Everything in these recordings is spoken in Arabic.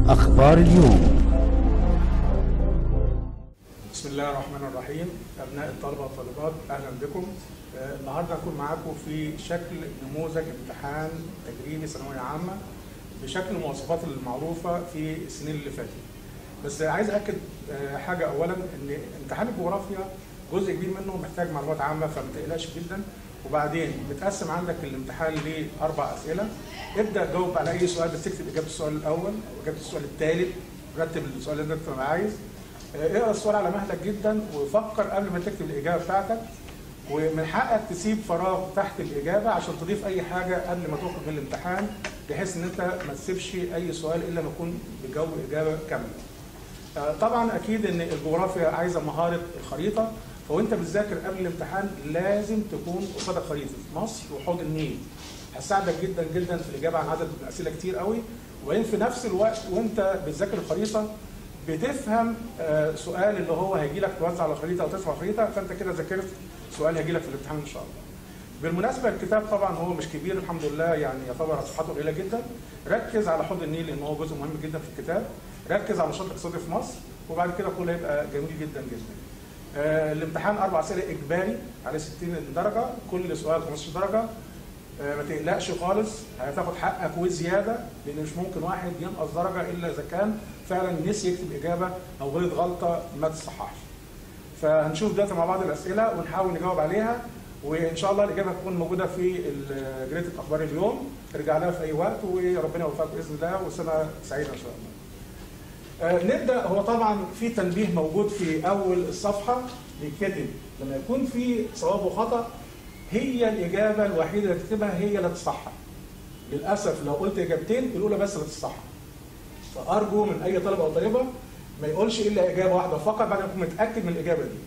أخبار اليوم. بسم الله الرحمن الرحيم. أبناء الطلبة والطالبات، أهلا بكم. النهارده هكون معاكم في شكل نموذج امتحان تجريبي ثانوية عامة بشكل المواصفات المعروفة في السنين اللي فاتت. بس عايز أكد حاجة أولا، إن امتحان الجغرافيا جزء كبير منه محتاج معلومات عامة، فما تقلقش جدا. وبعدين بتقسم عندك الامتحان لأربع أسئلة. ابدأ جاوب على أي سؤال، بس تكتب إجابة السؤال الأول وإجابة السؤال الثالث، رتب السؤال اللي أنت عايز. اقرا السؤال على مهلك جدا وفكر قبل ما تكتب الإجابة بتاعتك، ومن حقك تسيب فراغ تحت الإجابة عشان تضيف أي حاجة قبل ما تخرج من الامتحان، بحيث إن أنت ما تسيبش أي سؤال إلا ما يكون بجو إجابة كاملة. طبعا أكيد إن الجغرافيا عايزة مهارة الخريطة، فوأنت بتذاكر قبل الامتحان لازم تكون قصادك خريطة مصر وحوض النيل. هتساعدك جدا جدا في الإجابة عن عدد من الأسئلة كتير قوي. وإن في نفس الوقت وأنت بتذاكر الخريطة بتفهم سؤال اللي هو هيجي لك توزع على خريطه او تسمع خريطه، فانت كده ذاكرت سؤال هيجي لك في الامتحان ان شاء الله. بالمناسبه الكتاب طبعا هو مش كبير الحمد لله، يعني يعتبر صفحاته قليله جدا. ركز على حوض النيل لان هو جزء مهم جدا في الكتاب. ركز على النشاط الاقتصادي في مصر، وبعد كده كله هيبقى جميل جدا جدا. الامتحان 4 اسئله اجباري على 60 درجه، كل سؤال 15 درجه. ما تقلقش خالص، هتاخد حقك وزياده، لان مش ممكن واحد ينقص درجه الا اذا كان فعلا نسي يكتب اجابه او غلط غلطه ما تصححش. فهنشوف دلوقتي مع بعض الاسئله ونحاول نجاوب عليها، وان شاء الله الاجابه هتكون موجوده في جريده اخبار اليوم. ارجع لها في اي وقت، وربنا يوفقك باذن الله، وسنه سعيده ان شاء الله. نبدا. هو طبعا في تنبيه موجود في اول الصفحه بيتكتب لما يكون في صواب وخطا، هي الإجابة الوحيدة اللي تكتبها هي اللي تصحح. للأسف لو قلت إجابتين الأولى بس اللي تصحح. فأرجو من أي طالب أو طالبة ما يقولش إلا إجابة واحدة فقط بعد ما يكون متأكد من الإجابة دي.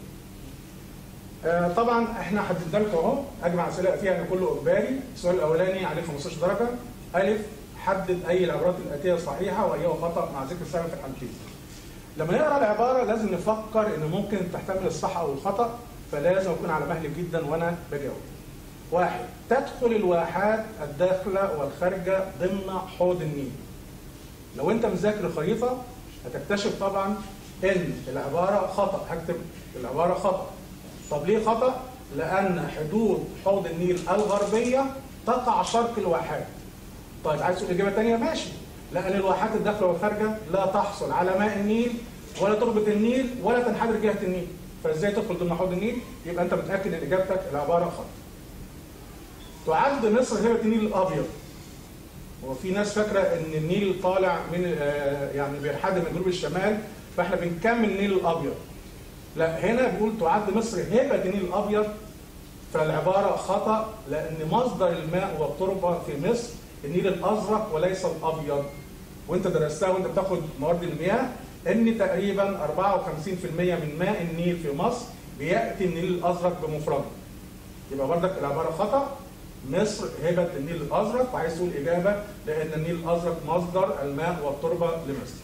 طبعا إحنا حددنا لكم أهو أجمع أسئلة فيها إن كله إجباري. السؤال الأولاني عليه 15 درجة. ألف، حدد أي العبارات الآتية صحيحة وأيها خطأ مع ذكر السبب في الحالتين. لما نقرأ العبارة لازم نفكر إن ممكن تحتمل الصح أو الخطأ، فلازم أكون على مهلك جدا وأنا بجاوب. 1. تدخل الواحات الداخلة والخارجة ضمن حوض النيل. لو أنت مذاكر الخريطة هتكتشف طبعا إن العبارة خطأ. هكتب العبارة خطأ. طب ليه خطأ؟ لأن حدود حوض النيل الغربية تقع شرق الواحات. طيب عايز تقول إجابة تانية؟ ماشي. لأن الواحات الداخلة والخارجة لا تحصل على ماء النيل ولا تربط النيل ولا تنحدر جهة النيل، فإزاي تدخل ضمن حوض النيل؟ يبقى أنت متأكد إن إجابتك العبارة خطأ. تعد مصر هبة النيل الابيض. وفي ناس فاكره ان النيل طالع من يعني بينحدر من جنوب الشمال، فاحنا بنكمل النيل الابيض. لا، هنا بيقول تعد مصر هبة النيل الابيض، فالعباره خطا، لان مصدر الماء والتربه في مصر النيل الازرق وليس الابيض. وانت درستها وانت بتاخد موارد المياه ان تقريبا 54% من ماء النيل في مصر بياتي النيل الازرق بمفرده. يبقى بردك العباره خطا. مصر هبة النيل الأزرق، وعايز تقول إجابة لأن النيل الأزرق مصدر الماء والتربة لمصر.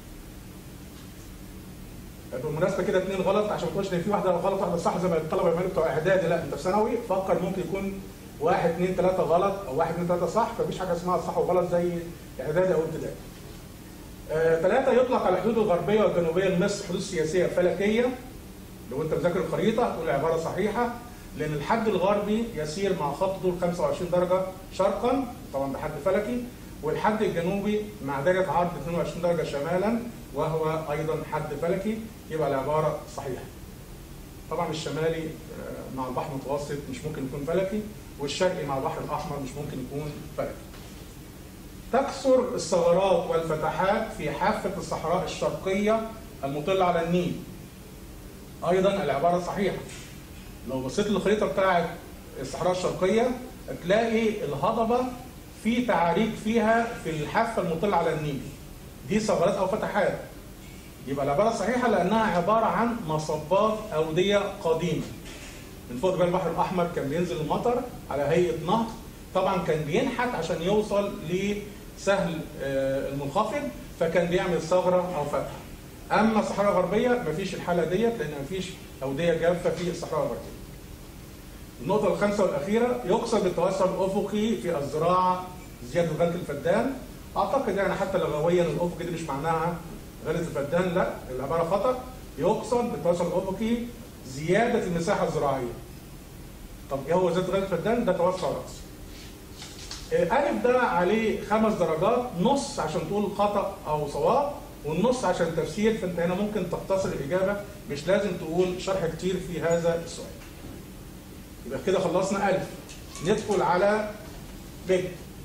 بالمناسبة كده 2 غلط، عشان ما تقولش إن في واحدة غلط واحدة صح زي ما الطلبة بيعملوا بتوع إعدادي. لا، أنت في ثانوي فكر ممكن يكون 1 2 3 غلط أو 1 2 3 صح، فمفيش حاجة اسمها صح وغلط زي إعدادي أو ابتدائي. 3. يطلق على الحدود الغربية والجنوبية لمصر حدود سياسية فلكية. لو أنت مذاكر الخريطة هتقول العبارة صحيحة، لأن الحد الغربي يسير مع خط طول 25 درجة شرقا، طبعا ده حد فلكي، والحد الجنوبي مع دايرة عرض 22 درجة شمالا وهو أيضا حد فلكي. يبقى العبارة صحيحة. طبعا الشمالي مع البحر المتوسط مش ممكن يكون فلكي، والشرقي مع البحر الأحمر مش ممكن يكون فلكي. تكثر الثغرات والفتحات في حافة الصحراء الشرقية المطلة على النيل. أيضا العبارة صحيحة. لو بصيت للخريطه بتاعت الصحراء الشرقيه هتلاقي الهضبه في تعاريج فيها في الحافه المطله على النيل. دي ثغرات او فتحات. يبقى العباره صحيحه لانها عباره عن مصبات اوديه قديمه. من فوق جبال البحر الاحمر كان بينزل المطر على هيئه نهر، طبعا كان بينحت عشان يوصل لسهل المنخفض، فكان بيعمل ثغره او فتحه. اما الصحراء الغربيه مفيش الحاله ديت، لان مفيش اوديه جافه في الصحراء الغربيه. النقطه الخامسه والاخيره، يقصد بالتوسع الافقي في الزراعه زياده غله الفدان، اعتقد يعني حتى لغويا الافق دي مش معناها غلة الفدان، لا العباره خطا. يقصد بالتوسع الافقي زياده المساحه الزراعيه. طب ايه هو زياده غلة الفدان؟ ده توسع راسي. ألف ده عليه 5 درجات، نص عشان تقول خطأ أو صواب، والنص عشان تفسير، فأنت هنا ممكن تختصر الإجابة، مش لازم تقول شرح كتير في هذا السؤال. يبقى كده خلصنا ألف. ندخل على ب.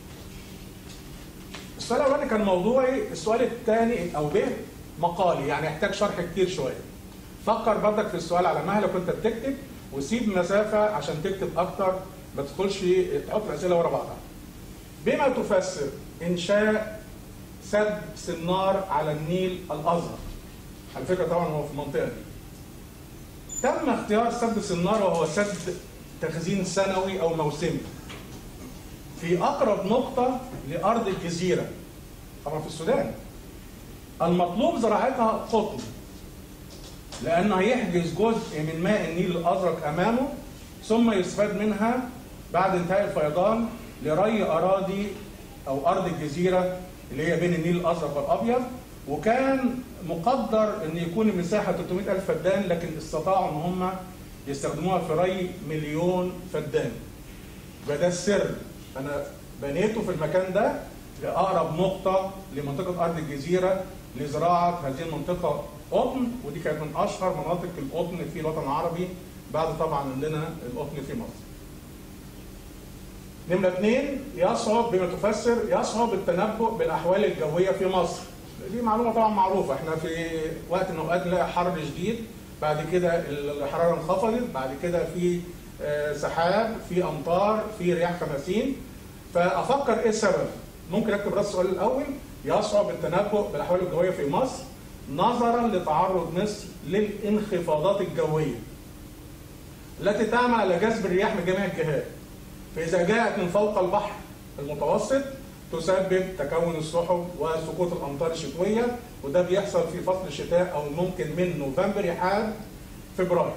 السؤال الأولاني كان موضوعي، السؤال الثاني أو ب مقالي، يعني يحتاج شرح كتير شوية. فكر برضك في السؤال على مهلك وأنت بتكتب، وسيب مسافة عشان تكتب أكتر، ما تدخلش تحط الأسئلة ورا بعضها. بما تفسر إنشاء سد سنار على النيل الأزهر؟ على فكرة طبعا هو في المنطقة دي. تم اختيار سد سنار وهو سد تخزين سنوي أو موسمي في أقرب نقطة لأرض الجزيرة، طبعا في السودان. المطلوب زراعتها قطن، لأنه هيحجز جزء من ماء النيل الأزرق أمامه، ثم يستفاد منها بعد انتهاء الفيضان لري أراضي أو أرض الجزيرة اللي هي بين النيل الأزرق والأبيض. وكان مقدر أن يكون المساحة 300,000 فدان، لكن استطاعوا أن هم يستخدموها في ري 1,000,000 فدان. يبقى ده السر، أنا بنيته في المكان ده لأقرب نقطة لمنطقة أرض الجزيرة لزراعة هذه المنطقة قطن، ودي كانت من أشهر مناطق القطن في الوطن العربي بعد طبعا عندنا القطن في مصر. نمرة 2، يصعب بما تفسر، يصعب التنبؤ بالأحوال الجوية في مصر. دي معلومة طبعا معروفة، احنا في وقت من الأوقات نلاقي حر شديد، بعد كده الحرارة انخفضت، بعد كده في سحاب، في أمطار، في رياح خماسين. فأفكر إيه السبب؟ ممكن أكتب رأس السؤال الأول، يصعب التنبؤ بالأحوال الجوية في مصر نظرا لتعرض مصر للانخفاضات الجوية التي تعمل على جذب الرياح من جميع الجهات. فإذا جاءت من فوق البحر المتوسط تسبب تكون السحب وسقوط الأمطار الشتوية، وده بيحصل في فصل الشتاء أو ممكن من نوفمبر لحد فبراير.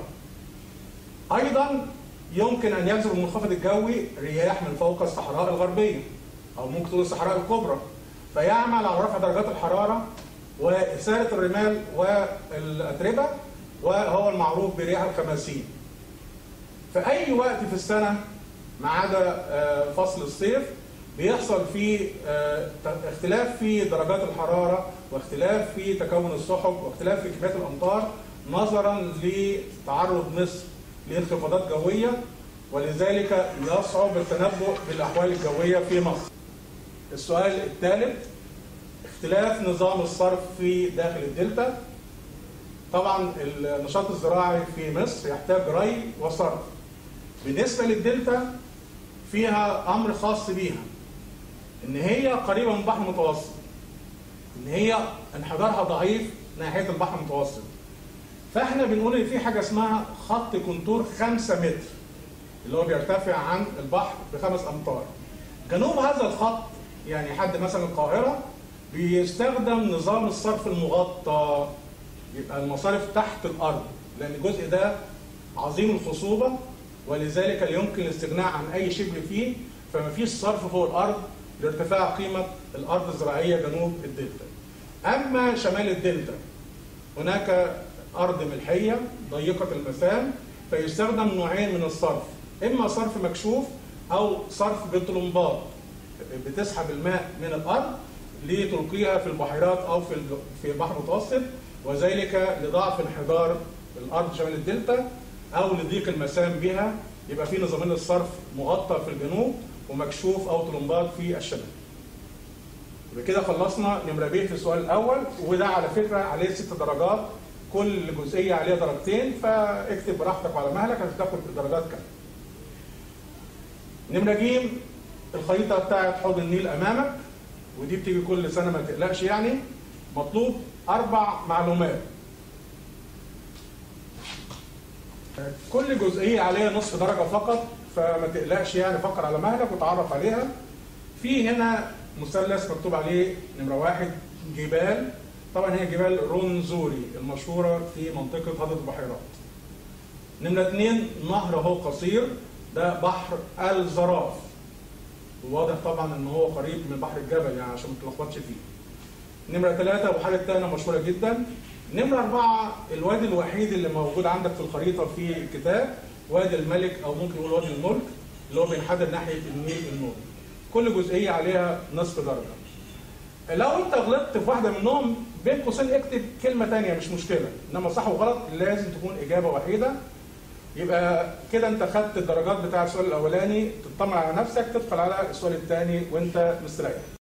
أيضا يمكن أن يجذب المنخفض الجوي رياح من فوق الصحراء الغربية أو ممكن تقول الصحراء الكبرى، فيعمل على رفع درجات الحرارة وإثارة الرمال والأتربة، وهو المعروف برياح الخماسين. في أي وقت في السنة ما عدا فصل الصيف بيحصل فيه اختلاف في درجات الحرارة، واختلاف في تكون السحب، واختلاف في كميات الأمطار نظرا لتعرض مصر لانخفاضات جوية، ولذلك يصعب التنبؤ بالأحوال الجوية في مصر. السؤال الثالث، اختلاف نظام الصرف في داخل الدلتا. طبعا النشاط الزراعي في مصر يحتاج ري وصرف. بالنسبة للدلتا فيها أمر خاص بيها، إن هي قريبة من البحر المتوسط، إن هي انحدارها ضعيف ناحية البحر المتوسط. فإحنا بنقول إن في حاجة اسمها خط كونتور 5 متر اللي هو بيرتفع عن البحر ب5 أمتار. جنوب هذا الخط يعني حد مثلا القاهرة بيستخدم نظام الصرف المغطى، يبقى المصارف تحت الأرض، لأن الجزء ده عظيم الخصوبة ولذلك لا يمكن الاستغناء عن أي شبر فيه، فما فيش صرف فوق الأرض لارتفاع قيمة الأرض الزراعية جنوب الدلتا. أما شمال الدلتا هناك أرض ملحية ضيقة المسام، فيستخدم نوعين من الصرف، إما صرف مكشوف أو صرف بطلمبات بتسحب الماء من الأرض لتلقيها في البحيرات أو في البحر المتوسط، وذلك لضعف انحدار الأرض شمال الدلتا أو لضيق المسام بها. يبقى في نظامين للصرف، مغطى في الجنوب ومكشوف أو طلمبات في الشمال. يبقى كده خلصنا نمرة ب في السؤال الأول، وده على فكرة عليه 6 درجات، كل جزئية عليها درجتين، فاكتب براحتك وعلى مهلك هتاخد درجات كام. نمرة ج، الخريطة بتاعت حوض النيل أمامك، ودي بتيجي كل سنة ما تقلقش يعني. مطلوب 4 معلومات، كل جزئية عليها نصف درجة فقط، فما تقلقش يعني، فكر على مهلك وتعرف عليها. في هنا مثلث مكتوب عليه نمرة 1 جبال، طبعا هي جبال رونزوري المشهورة في منطقة هضبة البحيرات. نمرة 2 نهر هو قصير، ده بحر الزراف. وواضح طبعا ان هو قريب من بحر الجبل يعني عشان ما تلخبطش فيه. نمره 3 ابو حاجه تانية مشهوره جدا. نمره 4 الوادي الوحيد اللي موجود عندك في الخريطه في الكتاب وادي الملك او ممكن نقول وادي الملك اللي هو بينحدر ناحيه النيل النوبي. كل جزئيه عليها نصف درجه. لو انت غلطت في واحده منهم بين قوسين اكتب كلمه ثانيه مش مشكله، انما صح وغلط لازم تكون اجابه وحيده. يبقى كده انت خدت الدرجات بتاع السؤال الاولاني، تطمن على نفسك تدخل على السؤال الثاني وانت مستريح.